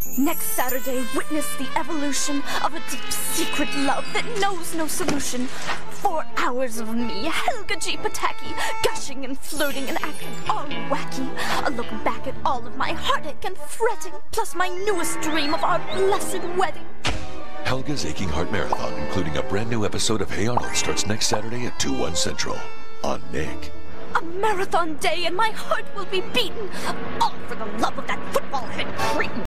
Next Saturday, witness the evolution of a deep secret love that knows no solution. 4 hours of me, Helga G. Pataki, gushing and flirting and acting all wacky. A look back at all of my heartache and fretting, plus my newest dream of our blessed wedding. Helga's Aching Heart Marathon, including a brand new episode of Hey Arnold, starts next Saturday at 2/1 Central on Nick. A marathon day and my heart will be beaten, all for the love of that football head cretin.